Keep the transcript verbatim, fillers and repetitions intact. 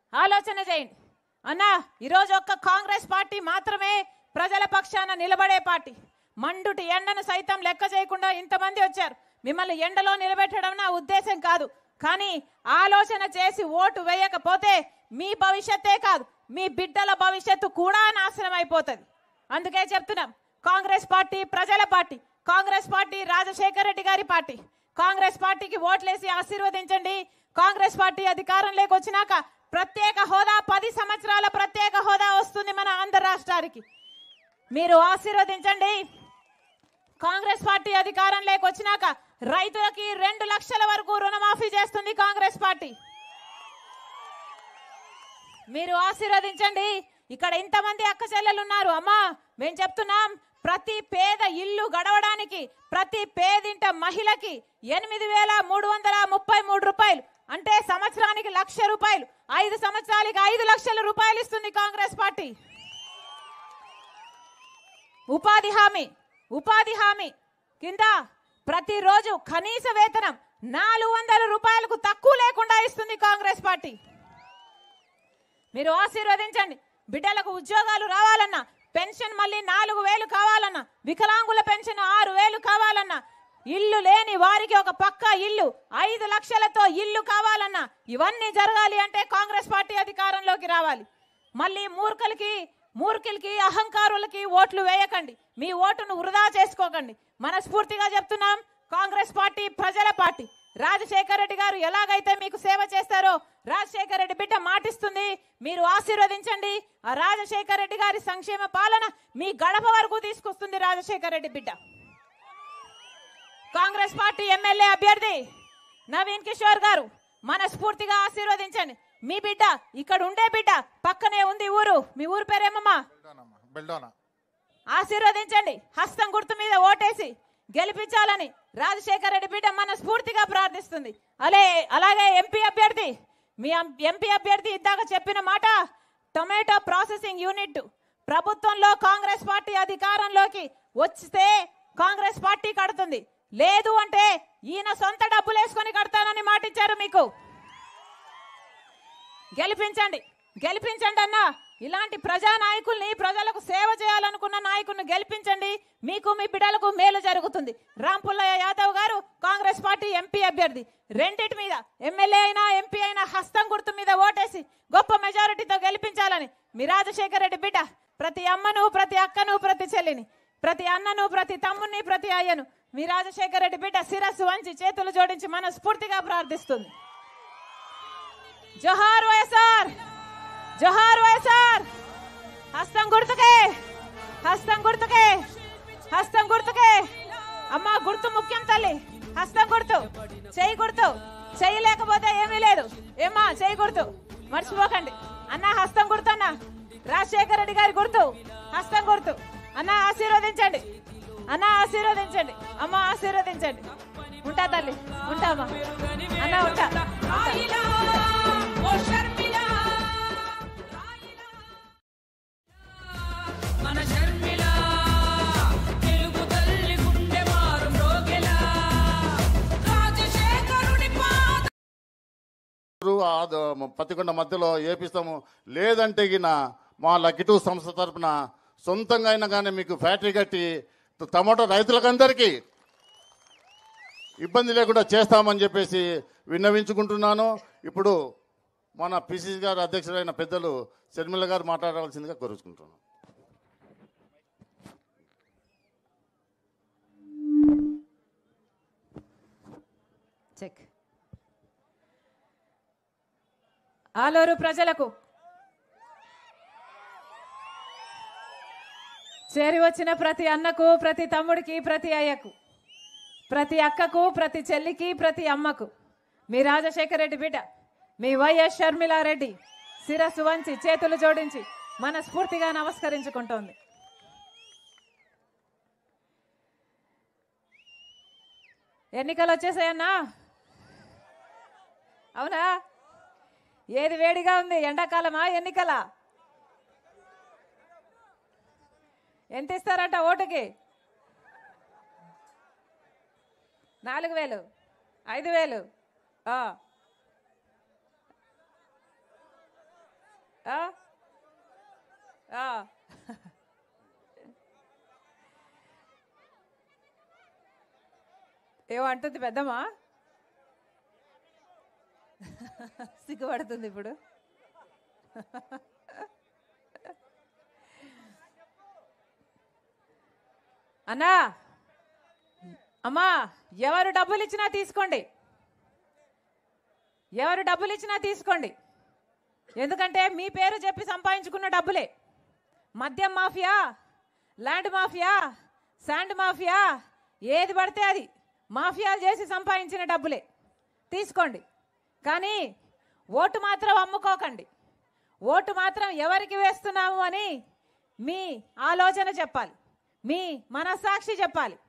ఆలోచన చేయండి అన్నా. ఈరోజు ఒక్క కాంగ్రెస్ పార్టీ మాత్రమే ప్రజల పక్షాన నిలబడే పార్టీ. మండుటి ఎండను సైతం లెక్క చేయకుండా ఇంతమంది వచ్చారు. మిమ్మల్ని ఎండలో నిలబెట్టడం నా ఉద్దేశం కాదు, కానీ ఆలోచన చేసి ఓటు వేయకపోతే మీ భవిష్యత్తే కాదు, మీ బిడ్డల భవిష్యత్తు కూడా నాశనం అయిపోతుంది. అందుకే చెప్తున్నాం, కాంగ్రెస్ పార్టీ ప్రజల party, Congress party Rajasekhara Reddy గారి పార్టీ. కాంగ్రెస్ పార్టీకి ఓట్లేసి ఆశీర్వదించండి. కాంగ్రెస్ పార్టీ అధికారంలోకి వచ్చినాక ప్రత్యేక హోదా, పది సంవత్సరాల ప్రత్యేక హోదా వస్తుంది మన ఆంధ్ర రాష్ట్రానికి. మీరు ఆశీర్వదించండి. కాంగ్రెస్ పార్టీ అధికారంలోకి వచ్చినాక రైతులకి రెండు లక్షల వరకు రుణమాఫీ చేస్తుంది కాంగ్రెస్ పార్టీ. మీరు ఆశీర్వదించండి. ఇక్కడ ఇంతమంది అక్క చెల్లెలు ఉన్నారు. అమ్మా, మేము చెప్తున్నాం, ప్రతి పేద ఇల్లు గడవడానికి ప్రతి పేదింట మహిళకి ఎనిమిది వేల మూడు వందల ముప్పై మూడు రూపాయలు అంటే సంవత్సరానికి లక్ష రూపాయలు, ఐదు సంవత్సరాలకి ఐదు లక్షల రూపాయలు ఇస్తుంది కాంగ్రెస్ పార్టీ. ఉపాధి హామీ ఉపాధి హామీ కింద ప్రతిరోజు కనీస వేతనం నాలుగు వందల రూపాయలకు తక్కువ లేకుండా ఇస్తుంది కాంగ్రెస్ పార్టీ. మీరు ఆశీర్వదించండి. బిడ్డలకు ఉద్యోగాలు రావాలన్నా, పెన్షన్ మళ్ళీ నాలుగు వేలు కావాలన్నా, వికలాంగుల పెన్షన్ ఆరు వేలు కావాలన్నా, ఇల్లు లేని వారికి ఒక పక్క ఇల్లు ఐదు లక్షలతో ఇల్లు కావాలన్నా, ఇవన్నీ జరగాలి అంటే కాంగ్రెస్ పార్టీ అధికారంలోకి రావాలి. మళ్ళీ మూర్ఖులకి మూర్ఖులకి అహంకారులకి ఓట్లు వేయకండి. మీ ఓటును వృధా చేసుకోకండి. మనస్ఫూర్తిగా చెప్తున్నాం, కాంగ్రెస్ పార్టీ ప్రజల పార్టీ. రాజశేఖర రెడ్డి గారు ఎలాగైతే మీకు సేవ చేస్తారో రాజశేఖర రెడ్డి బిడ్డ మాటిస్తుంది. మీరు ఆశీర్వదించండి. ఆ రాజశేఖర రెడ్డి గారి సంక్షేమ పాలన మీ గడప వరకు తీసుకొస్తుంది రాజశేఖర రెడ్డి బిడ్డ. కాంగ్రెస్ పార్టీ ఎమ్మెల్యే అభ్యర్థి నవీన్ కిషోర్ గారు మనస్ఫూర్తిగా ఆశీర్వదించండి. మీ బిడ్డ ఇక్కడ ఉండే బిడ్డ, పక్కనే ఉంది ఊరు. మీ ఊరు పేరేమమ్మా? ఆశీర్వదించండి. హస్తం గుర్తు మీద ఓటేసి గెలిపించాలని రాజశేఖర రెడ్డి బిడ్డ మనస్ఫూర్తిగా ప్రార్థిస్తుంది. అలే అలాగే ఎంపీ అభ్యర్థి, మీ ఎంపీ అభ్యర్థి ఇందాక చెప్పిన మాట, టొమాటో ప్రాసెసింగ్ యూనిట్ ప్రభుత్వంలో కాంగ్రెస్ పార్టీ అధికారంలోకి వస్తే కాంగ్రెస్ పార్టీ కడుతుంది, లేదు అంటే ఈయన సొంత డబ్బులు వేసుకొని కడతానని మాట ఇచ్చారు. మీకు గెలిపించండి గెలిపించండి అన్న. ఇలాంటి ప్రజా నాయకుల్ని, ప్రజలకు సేవ చేయాలనుకున్న నాయకుల్ని గెలిపించండి. మీకు మీ బిడ్డలకు మేలు జరుగుతుంది. రాంపుల్లయ్య యాదవ్ గారు కాంగ్రెస్ పార్టీ ఎంపీ అభ్యర్థి. రెండింటి మీద ఎమ్మెల్యే అయినా ఎంపీ అయినా హస్తం గుర్తు మీద ఓటేసి గొప్ప మెజారిటీతో గెలిపించాలని మీ రాజశేఖర రెడ్డి బిడ్డ ప్రతి అమ్మను, ప్రతి అక్కను, ప్రతి చెల్లిని, ప్రతి అన్నను, ప్రతి తమ్ముని, ప్రతి అయ్యను మీ రాజశేఖర రెడ్డి బిడ్డ శిరస్సు వంచి చేతులు జోడించి మనస్ఫూర్తిగా ప్రార్థిస్తుంది. జోహార్ వైఎస్ఆర్, జోహార్ వైఎస్ఆర్. హస్తం గుర్తుకే, హస్తం గుర్తుకే, హస్తం గుర్తుకే. అమ్మా, గుర్తు ముఖ్యం తల్లి. హస్తం గుర్తు, చెయ్యి గుర్తు. చెయ్యి లేకపోతే ఏమీ లేదు. ఏమ్మా, చెయ్యి గుర్తు మర్చిపోకండి. అన్న హస్తం గుర్తు, అన్న రాజశేఖర రెడ్డి గారి గుర్తు హస్తం గుర్తు. అన్న ఆశీర్వదించండి, అన్న ఆశీర్వదించండి. అమ్మ ఆశీర్వదించండి. ఉంటా తల్లి, ఉంటామా అన్న, ఉంటా. పత్తికొండ మధ్యలో ఏపిస్తాము, లేదంటే గిన మా లక్కిటూ సంస్థ తరఫున సొంతంగా అయినా కానీ మీకు ఫ్యాక్టరీ కట్టి టమాటో రైతులకందరికీ ఇబ్బంది లేకుండా చేస్తామని చెప్పేసి విన్నవించుకుంటున్నాను. ఇప్పుడు మన పిసిసి గారు అధ్యక్షులైన పెద్దలు శర్మిల గారు మాట్లాడవలసిందిగా కోరుకుంటున్నాను. చెక్. ఆలూరు ప్రజలకు చేరి వచ్చిన ప్రతి అన్నకు, ప్రతి తమ్ముడికి, ప్రతి అయ్యకు, ప్రతి అక్కకు, ప్రతి చెల్లికి, ప్రతి అమ్మకు మీ రాజశేఖర రెడ్డి బిడ్డ మీ వైఎస్ షర్మిలారెడ్డి శిరస్సు వంచి చేతులు జోడించి మనస్ఫూర్తిగా నమస్కరించుకుంటోంది. ఎన్నికలు వచ్చేసాయన్నా? అవునా? ఏది వేడిగా ఉంది, ఎండాకాలమా ఎన్నికలా? ఎంత ఇస్తారంట ఓటుకి? నాలుగు వేలు ఐదు వేలు ఆ? ఆ. ఏమంటుంది పెద్దమ్మా? సిగ్గుపడుతుంది ఇప్పుడు. అన్నా అమ్మా, ఎవరు డబ్బులు ఇచ్చినా తీసుకోండి, ఎవరు డబ్బులు ఇచ్చినా తీసుకోండి. ఎందుకంటే మీ పేరు చెప్పి సంపాదించుకున్న డబ్బులే. మద్యం mafia, land mafia, sand mafia, ఏది పడితే అది మాఫియాలు చేసి సంపాదించిన డబ్బులే, తీసుకోండి. కానీ ఓటు మాత్రం అమ్ముకోకండి. ఓటు మాత్రం ఎవరికి వేస్తున్నాము అని మీ ఆలోచన చెప్పాలి, మీ మనస్సాక్షి చెప్పాలి.